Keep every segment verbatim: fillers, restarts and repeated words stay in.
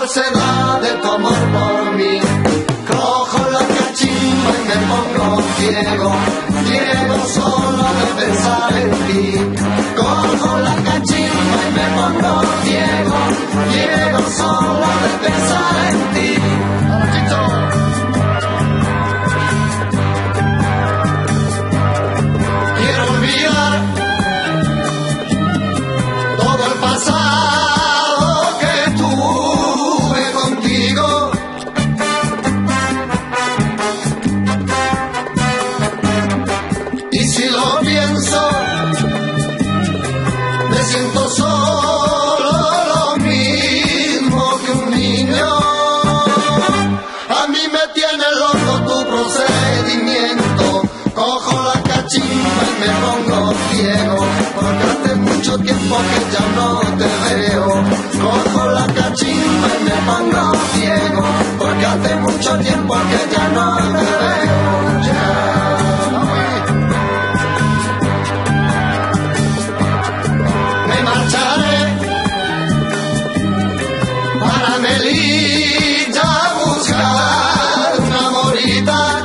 falsedad de tu amor por mí. Cojo la cachimba y me pongo ciego, ciego solo de pensar en ti. Cojo la cachimba y me pongo ciego, ciego solo de pensar en ti. Quiero olvidar todo el pasado que tuve contigo. Y si lo pienso, me siento solo, lo mismo que un niño. A mí me tiene loco tu procedimiento. Cojo la cachimba y me pongo ciego, porque hace mucho tiempo que ya no te veo. Cojo la cachimba y me pongo ciego, porque hace mucho tiempo que ya no te veo. Ya. Me marcharé para Melilla a buscar una morita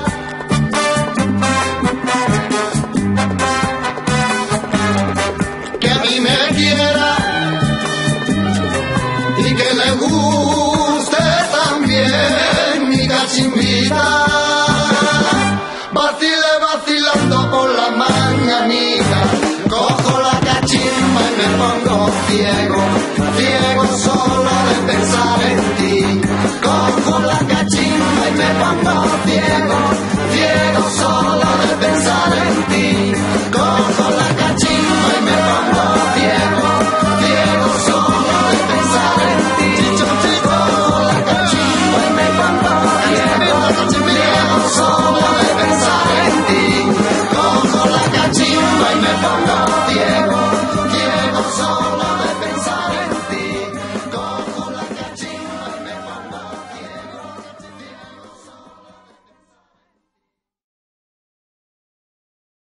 que a mí me quiera y que le guste también mi cachimbita. Vacile vacilando por la mañanita, cojo la cachimba y me pongo ciego, ciego.